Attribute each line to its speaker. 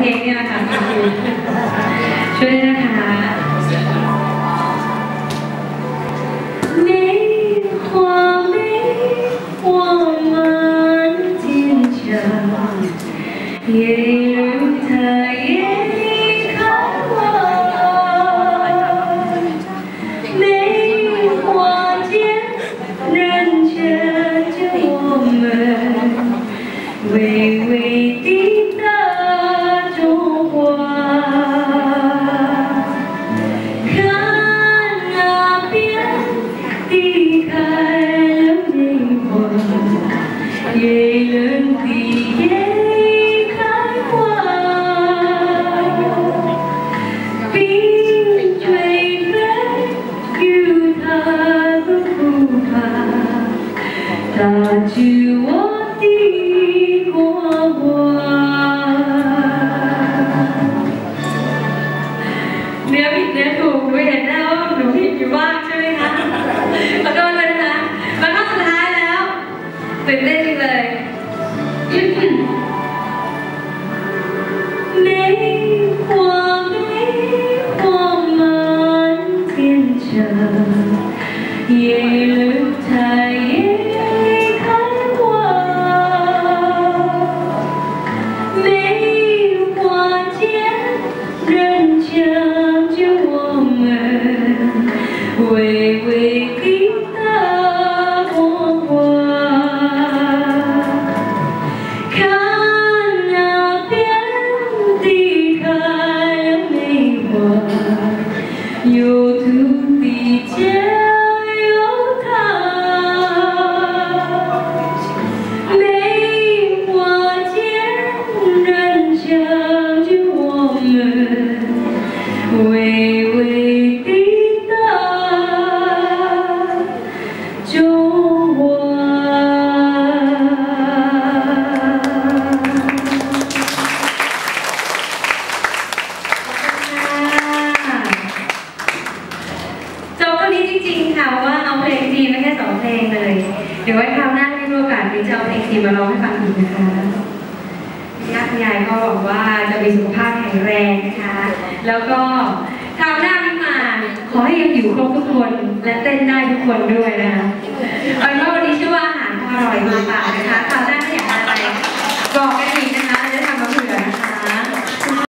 Speaker 1: เพลงเนี่ยนะคะช่วยด้วยนะคะ没花没花满天下，也有它也开花。梅花间，人牵着我们，微微的大中华。看那边的开了梅花，也人的也开花。冰吹飞，有它的不怕，它知我的过往。เนื้อผิดเนื้อถูกหนูเห็นแล้วหนูผิดอยู่บ้างใช่ไหมคะขอโทษเลยนะคะมาข้อสุดท้ายแล้วตื่นเต้นจริงเลย梅花梅花满天下，也有它也开花。梅花间，人牵着我们，微微的大光华。看那边的开了梅花，有土地家有它。梅花间，人牵着我们，微微的大中华。จบวันนี้จริงๆค่ะว่าเอาเพลงจีนมาแค่2 เพลงเลยเดี๋ยวไว้คราวหน้าที่มีโอกาสจะเอาเพลงจีนมาร้องให้ฟังอีกนะคะญาติยายก็หวังว่าจะมีสุขภาพแข็งแรงนะคะแล้วก็คราวหน้าที่มาขอให้ยังอยู่ครบทุกคนและเต้นได้ทุกคนด้วยนะคะเอาเป็นว่าวันนี้ชื่อว่าอาหารอร่อยมาฝากนะคะคราวหน้าถ้าอยากอะไรบอกกันอีก